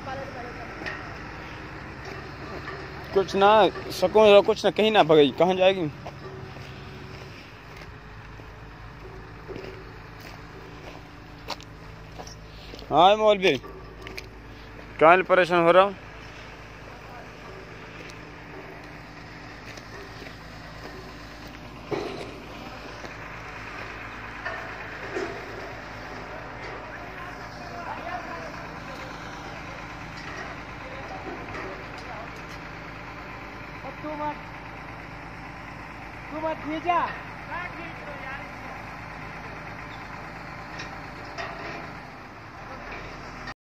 कुछ ना सकूं, कुछ ना, कहीं ना भगई, कहाँ जाएगी। हाँ मौलवी, कहाँ परेशान हो रहा हूँ। तू मत खींचा।